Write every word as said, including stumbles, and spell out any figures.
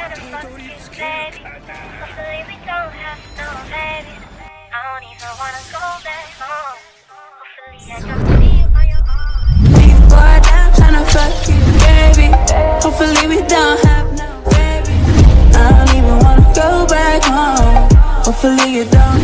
wanna fuck you, baby. Hopefully we don't have no babies. I don't even wanna go back home. Hopefully I can see you on your own. Before I die, I'm tryna fuck you, baby. Hopefully we don't have no babies. I don't even wanna go back home. Hopefully you don't